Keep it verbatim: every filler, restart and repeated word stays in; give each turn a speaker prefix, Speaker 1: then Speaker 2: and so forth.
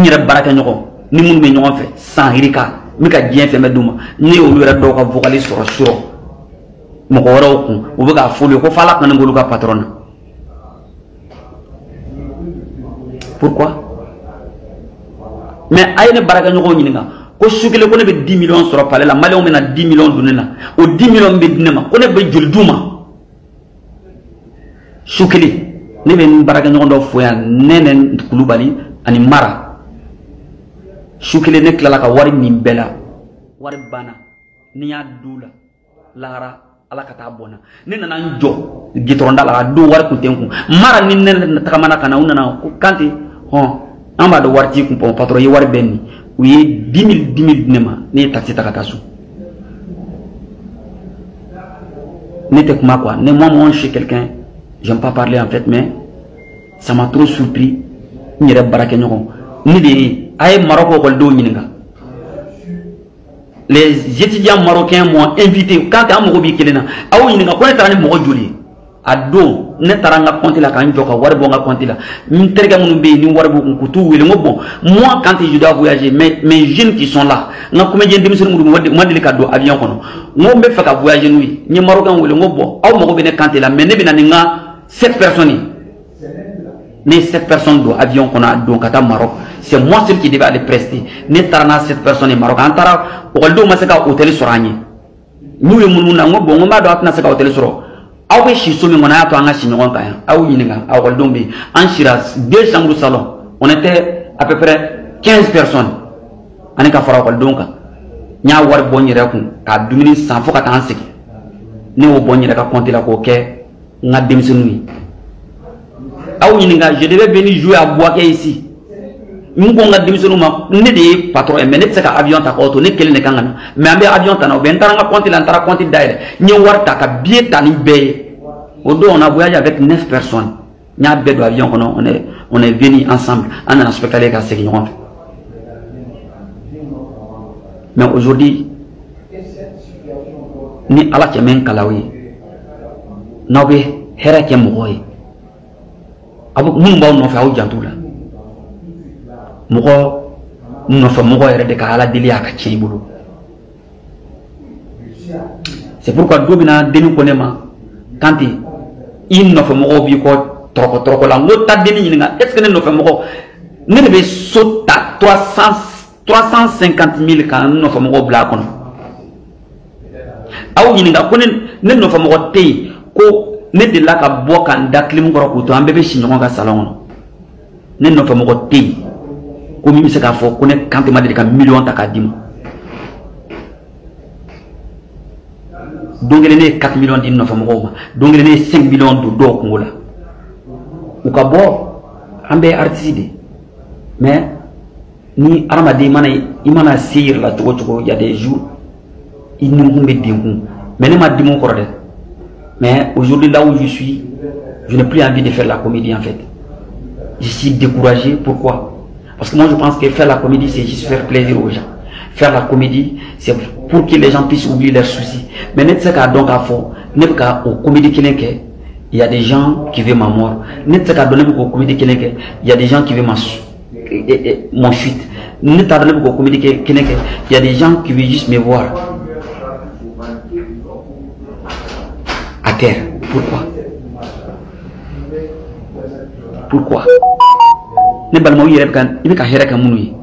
Speaker 1: Nira baraka nyoko. Ni mun me nyoko fe. Sans hirika. Mika dien fe meduma. Ni o lura do ka vocaliste sur sur. Moko wara okun. O be ka foli ko fala kan ngolu ka patron. Pourquoi? Mais aïe ne baraka nyoko nyinga. Ko sukile ko ne be dix millions sur palais la malé on mena dix millions donné o dix millions be dinema ko ne be jul duma sukile ne be baraka nyoko do foya nenen kulubali ani mara sukile ne kala ka wari min bela wari bana ni ya dula lara ala kata bona ne nana njo gitoronda la do wari kuntenku mara ni ne takamana kana unana ko kanti hon amba do warti ku patron yi wari benni oui dix mille dix mille nema ne taxi takatasu ne te kuma quoi ne moi moi chez quelqu'un j'aime pas parler en fait mais ça m'a trop surpris ni re baraka nyoko ni de ay Maroc ko do nyinga les étudiants marocains m'ont invité quand am ko bi kelena aw nyinga ko ne tara ni mo joli ado ne taranga compte la kan joka wari bonga compte la min terga mun be ni wari bu ko tout wele bon moi quand je dois voyager mes mes jeunes qui sont là na kuma je ndim sun mu wadi ka do avion kono mo be fa ka voyager nuit ni marocain wele bon aw mo ko be ne compte la mais ne bi na nga sept personnes mais sept personnes do avion kono do kata Maroc c'est moi seul qui devait aller prester ne tarana sept personnes Maroc antara o do ma se ka hôtel sorani nous mun na ngo bon ma do atna se ka hôtel soro aw be shi somi ngona to anga shi ngon kan aw yininga aw ko dombe en Shiraz deux chambres salon on était à peu près quinze personnes ani ka fara ko donka nya war bonni rek ka dumini sans fo ka tan siki ne o bonni rek ka compter la ko ke nga demsenu aw yininga je devais venir jouer à Boaké ici ngo nga demsenu ma ne de patron mais ne tsaka avion ta ko to ne kele ne kangana mais ambe avion ta na ben taranga compter la tara compter daire ni war ta ka billet tani be. Au dos, on a voyagé avec neuf personnes. Il y a deux avions, on est, on est venus ensemble. On a un spectacle à ce qu'ils ont fait. Mais aujourd'hui, ni ala kemen kalawi. Nawe hera kemoy. Abu mumba no fa ujantula. Mugo no fa mugo ere de kala dili aka chibulu. C'est pourquoi Dobina denu konema quand il ne fait mo bi ko troko troko la ngota deni ninga est ce que ne fait mo ne be sota trois cent cinquante mille kan no fait mo bla kono aw ninga ko ne ne no fait mo te ko ne de la ka bo kan daklim ko ko to ambe be shinyo ga salon ne no fait mo te ko mi se ka fo ko ne kan te ma de ka million ta ka dim donc il y a quatre millions d'inno fa mo donc il y a cinq millions de do ko la ou ka bo ambe artiste mais ni armadi mana imana sir la to to il y a des jours il nous me dit mais ne m'a dit mon corps mais aujourd'hui là où je suis je n'ai plus envie de faire la comédie en fait je suis découragé. Pourquoi? Parce que moi je pense que faire la comédie c'est juste faire plaisir aux gens. Faire la comédie, c'est pour que les gens puissent oublier leurs soucis. Mais n'est-ce pas donc à fond, n'est-ce pas au comédie qui il y a des gens qui veulent ma mort. N'est-ce pas donner au comédie qui il y a des gens qui veulent ma mon chute. N'est-ce pas donner au comédie qui il y a des gens qui veulent juste me voir à terre. Pourquoi? Pourquoi? Ne balmo yere kan ibi ka hera kan munui